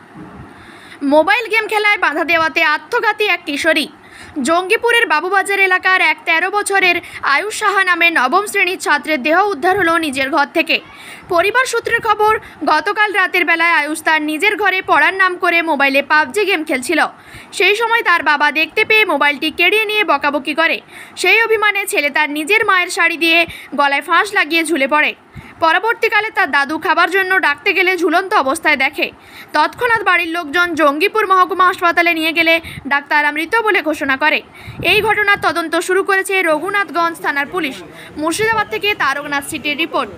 Mobile game খেলায় বাধা দেওয়াতে আত্মঘাতী এক কিশোরী। জঙ্গিপুরের বাবুবাজার এলাকার এক 13 বছরের আয়ুষ সাহা নামে নবম শ্রেণীর ছাত্রের দেহ উদ্ধার হলো নিজের ঘর থেকে। পরিবার সূত্রের খবর, গতকাল রাতের বেলায় আয়ুষ তার নিজের ঘরে পড়ার নাম করে মোবাইলে পাবজি গেম খেলছিল। সেই সময় তার বাবা দেখতে পেয়ে মোবাইলটি কেড়ে নিয়ে বকাবকি করে। সেই অভিমানে ছেলে তার নিজের মায়ের শাড়ি দিয়ে গলায় ফাঁস লাগিয়ে ঝুলে পড়ে। পরবর্তীকালে তার দাদু খাবার জন্য ডাকতে গেলে ঝুলন্ত অবস্থায় দেখে। তৎক্ষণাৎ বাড়ির লোকজন জঙ্গিপুর মহকুমা হাসপাতালে নিয়ে গেলে ডাক্তাররা মৃত বলে ঘোষণা করে। এই ঘটনার তদন্ত শুরু করেছে রঘুনাথগঞ্জ থানার পুলিশ। মুর্শিদাবাদ থেকে তারকনাথ সিটির রিপোর্ট।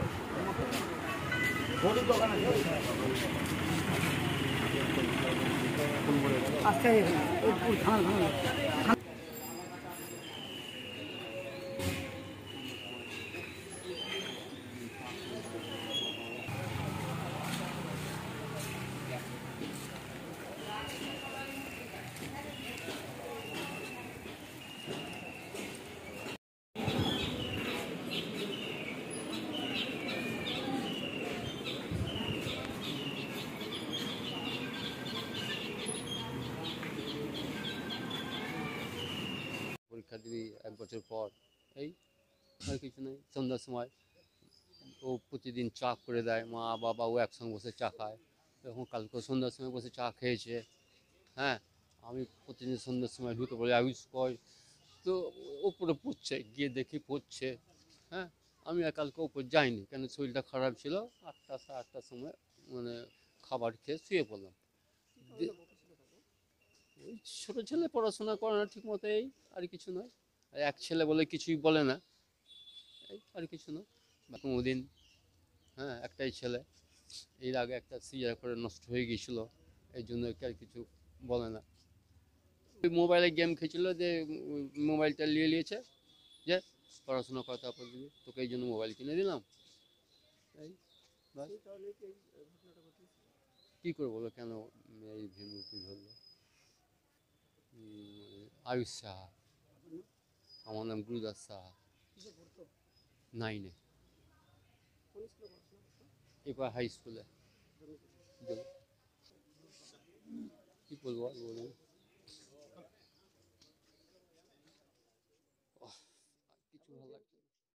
পরীক্ষা দিবি 1 বছর পর, এই আর কিছু নেই। সন্ধ্যার সময় ও প্রতিদিন চা করে দেয়, মা বাবা ও একসঙ্গে বসে চা খায়। এখন কালকে সন্ধ্যার সময় বসে চা খেয়েছে। হ্যাঁ, আমি প্রতিদিন সন্ধ্যার সময় ঢুকে পড়ি, আয়ুষ কয়, তো ওপরে পড়ছে, গিয়ে দেখি পড়ছে। হ্যাঁ, আমি আর কালকে ওপর যাইনি, কেন শরীরটা খারাপ ছিল। 8টা সাড়ে 8টার সময় মানে খাবার খেয়ে শুয়ে পড়লাম। ওই ছোটো ছেলে পড়াশোনা করে না ঠিক মতো, এই আর কিছু নয়। আর এক ছেলে বলে কিছুই বলে না, এই আর কিছু নয়। কোনোদিন হ্যাঁ, একটাই ছেলে, এর আগে একটা সিজার করে নষ্ট হয়ে গিয়েছিল, এই জন্য আর কিছু বলে না। ওই মোবাইলে গেম খেয়েছিল, যে মোবাইলটা নিয়েছে, যে পড়াশোনা করা তারপর দিবি, তোকে এই জন্য মোবাইল কিনে দিলাম। এই কী করে বলো কেন এই ভেঙে ধরলো? আয়ুষ সাহা, আমার নাম গুরুদাস সাহা, 9-এ, এবার হাই স্কুলে। কী বলবো বলুন।